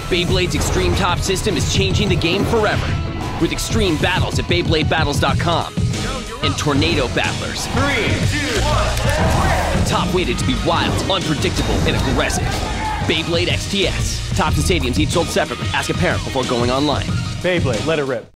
Beyblade's Extreme Top system is changing the game forever. With extreme battles at BeybladeBattles.com and Tornado Battlers. 3, 2, 1, Top weighted to be wild, unpredictable, and aggressive. Beyblade XTS. Tops and stadiums each sold separately. Ask a parent before going online. Beyblade, let it rip.